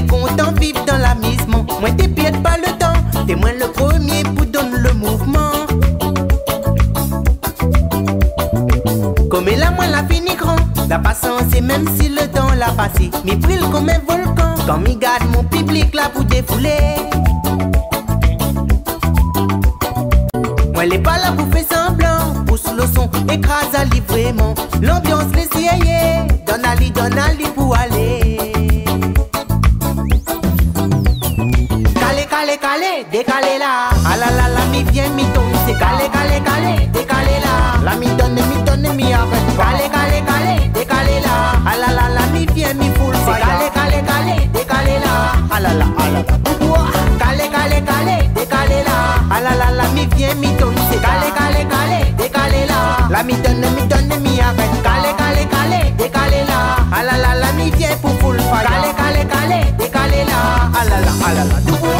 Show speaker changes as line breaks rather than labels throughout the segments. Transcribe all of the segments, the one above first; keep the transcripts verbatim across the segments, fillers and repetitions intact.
t'es content, vivre dans l'amusement. Moi t'es pieds pas le temps, t'es moins le premier pour donner le mouvement. Comme elle a moins la fini grand, la patience et même si le temps l'a passé, m'y brûle comme un volcan. Quand m'y garde mon public là pour défouler. Moi elle est pas là pour faire semblant, pousse le son, écrase à vraiment. L'ambiance les sieye, donne à li, donne à li pour aller. Calé, calé, calé, décalé là. Ah la la la, mi vient, mi tombe, c'est calé, calé, calé, décalé là. La mi donne, mi donne, mi arrête. Calé, calé, calé, décalé là. Ah la la la, mi vient, mi full, c'est calé, calé, calé, décalé là. Ah la la, ah la la, boubouah. Calé, calé, calé, décalé là. Ah la la la, mi vient, mi tombe, c'est calé, calé, calé, décalé là. La mi donne, mi donne, mi arrête. Calé, calé, calé, décalé là. Ah la la la, mi vient pour full fire. Calé, calé, calé, décalé là. Ah la la, ah la la, boubouah.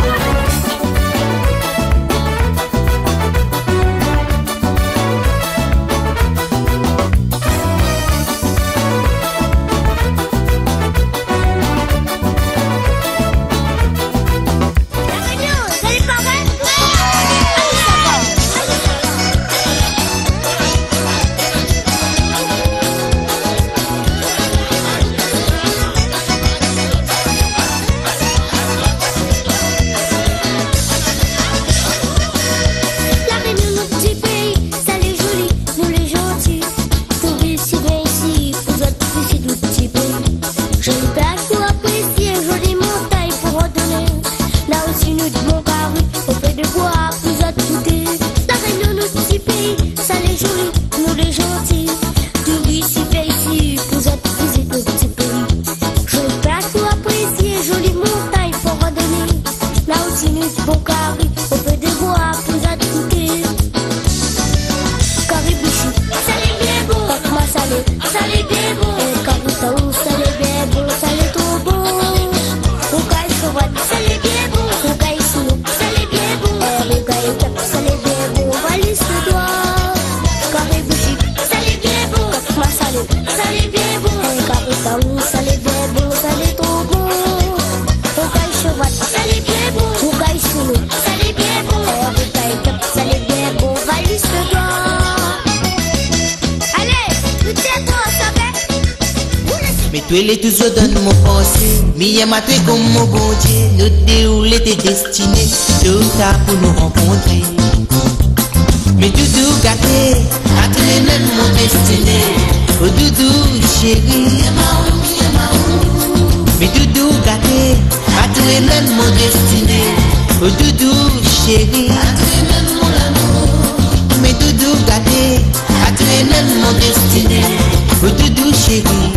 Tu es toujours dans mon pensée, mais m'a tué comme mon bon Dieu. Nous dérouler tes destinées, tout ça pour nous rencontrer. Mais doudou gâté, à tous les mêmes mon destiné. Oh doudou chéri, mais doudou gâté, à tous les mêmes mon destiné. Oh doudou chéri, mais doudou gâté, à tous les mêmes mon destiné. Oh doudou chéri.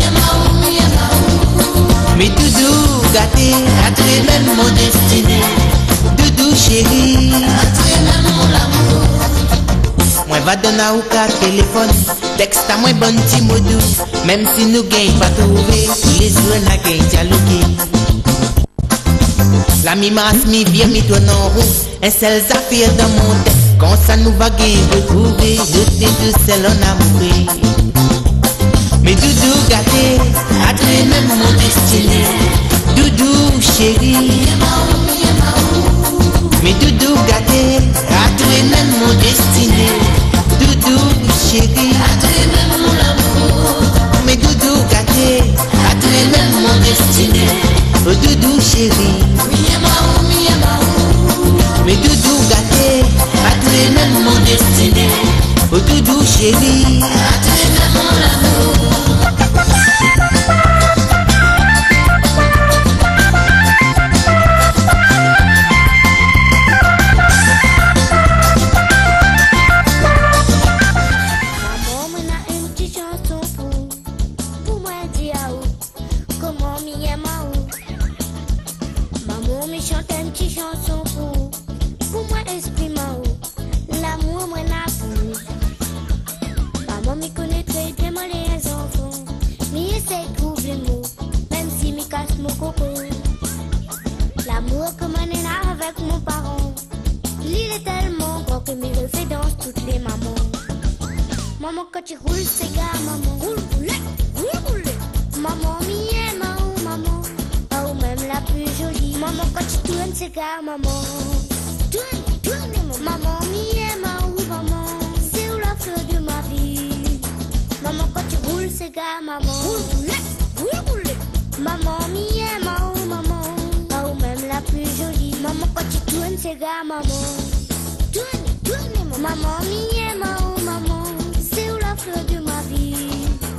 Mais doudou gâté, à tous les mêmes mon destiné. Doudou chéri, à tous les mêmes mon amour. Moi va donner au cas téléphone, texte à moi bon petit mot doux. Même si nous gagnons pas trouver, les joueurs n'a gagne dialoguer. La mi masse mi bien mi donne en roue, un seul affaire dans mon tête. Quand ça nous va gagner retrouver, deux et deux celles en amour. Mais doudou gâté, à tous les mêmes mon destiné. Doudou chéri, mais doudou gâté, à tous les mêmes mon destiné. Doudou chéri, à tous les mêmes mon amour. Mais doudou gâté, à tous les mêmes mon destiné. Oh doudou chéri, mais doudou gâté, à tous les mêmes mon destiné. Oh doudou chéri, à tous les mêmes mon amour.
Maman, quand tu roules, c'est gars, maman. Roule, roule, roule, roule. Maman, mi aime, oh, maman. Oh, même la Maman, quand tu tournes, c'est car maman. Tourne, tourne, maman. Maman, mi est ma ou maman. C'est où la fleur de ma vie. Maman, quand tu roules, c'est car maman. Roule, roule, roule. Maman, mi est ma ou maman. Pas ou même la plus jolie. Maman, quand tu tournes, c'est car maman. Tourne, tourne, maman. Maman, mi est ma ou maman. C'est où la fleur de ma vie.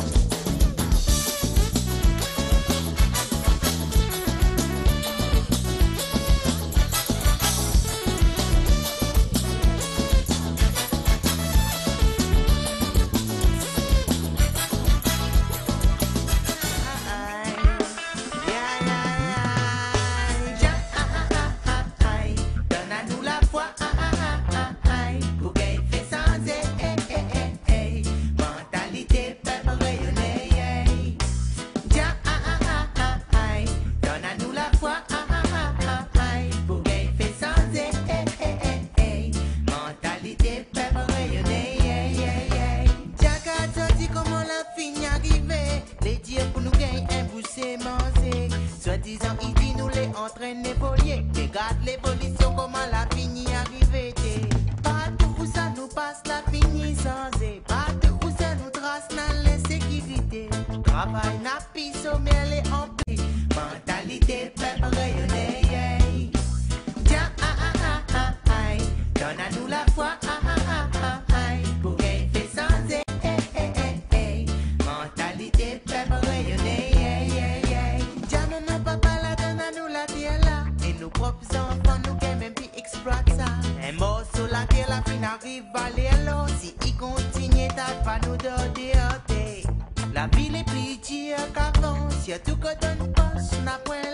Soi-disant, il dit nous les entraîne les poliers. Regarde l'évolution, comment la fini arrivée. Partout où ça nous passe, la fini sans et partout où ça nous trace, dans l'insécurité. Travail n'a pis, sommet, elle est en pli. Mentalité, fait rayonner, yeah. Tiens, ah, ah, ah, ah, ah, donne à nous la foi, ah, ah, ah, ah, ah, pour qu'elle fait sans et, eh, eh, eh, eh. Mentalité, fait rayonner, yeah, yeah, yeah. Tiens, maman, papa, la donne à nous la terre là. Et nos propres enfants, nous qui même plus exploitent ça. Un mot sur la terre, la fin arrive à l'élo. Si il continue, t'as pas nous donner. La ville est plus dure qu'avant. Si tout que donne poche, n'a point